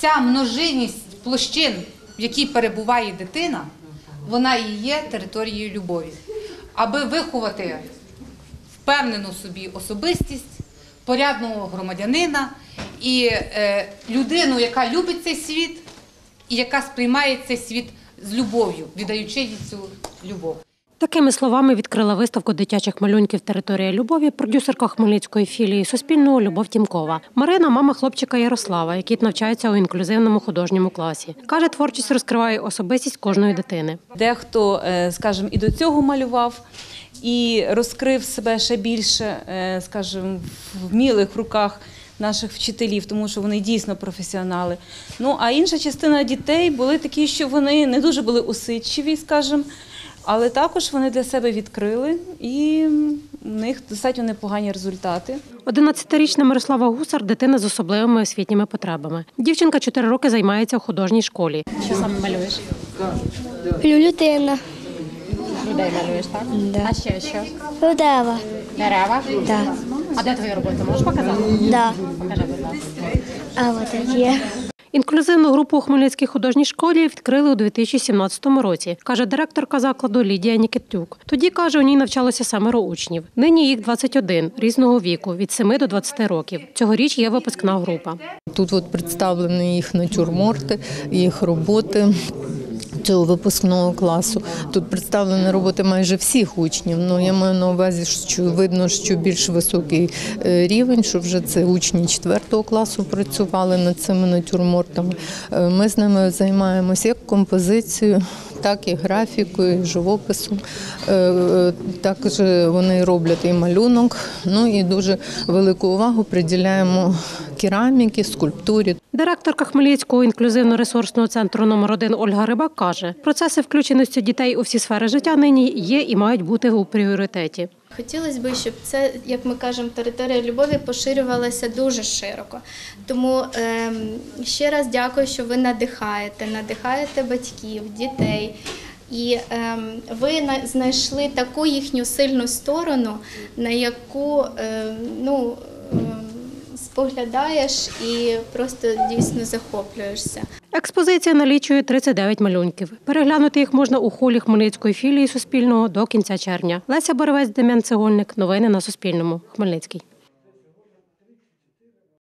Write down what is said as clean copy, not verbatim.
ця множинність площин, в якій перебуває дитина, вона і є територією любові. Аби виховати впевнену собі особистість, порядного громадянина і людину, яка любить цей світ і яка сприймає цей світ з любов'ю, віддаючи їй цю любов. Такими словами відкрила виставку дитячих малюнків «Територія любові» продюсерка хмельницької філії Суспільного Любов Тімкова. Марина – мама хлопчика Ярослава, який навчається у інклюзивному художньому класі. Каже, творчість розкриває особистість кожної дитини. Дехто, скажімо, і до цього малював, і розкрив себе ще більше, скажімо, в вмілих руках наших вчителів, тому що вони дійсно професіонали. Ну, а інша частина дітей були такі, що вони не дуже були усидчиві, скажімо, але також вони для себе відкрили, і у них достатньо непогані результати. 11-річна Мирослава Гусар – дитина з особливими освітніми потребами. Дівчинка 4 роки займається в художній школі. Що саме малюєш? Людина. Людей малюєш, так? Да. А ще що? Дерева. Дерева? Да. А де твої роботи? Можеш показати? Да. Покажи, будь ласка. А от є. Інклюзивну групу у Хмельницькій художній школі відкрили у 2017 році, каже директорка закладу Лідія Нікітюк. Тоді, каже, у ній навчалося 7 учнів. Нині їх 21, різного віку, від 7 до 20 років. Цьогоріч є випускна група. Тут представлені їх натюрморти, їх роботи цього випускного класу. Тут представлені роботи майже всіх учнів. Ну, я маю на увазі, що видно, що більш високий рівень, що вже це учні 4 класу працювали над цими натюрмортами. Ми з ними займаємося як композицією, так і графікою, і живописом. Також вони роблять і малюнок, ну і дуже велику увагу приділяємо кераміки, скульптурі. Директорка Хмельницького інклюзивно-ресурсного центру номер 1 Ольга Рибак каже, процеси включеності дітей у всі сфери життя нині є і мають бути у пріоритеті. Хотілося б, щоб це, як ми кажемо, територія любові поширювалася дуже широко. Тому ще раз дякую, що ви надихаєте батьків, дітей. І ви знайшли таку їхню сильну сторону, на яку споглядаєш і просто дійсно захоплюєшся. Експозиція налічує 39 малюнків. Переглянути їх можна у холі Хмельницької філії Суспільного до кінця червня. Леся Боревець, Дем'ян Цегольник. Новини на Суспільному. Хмельницький.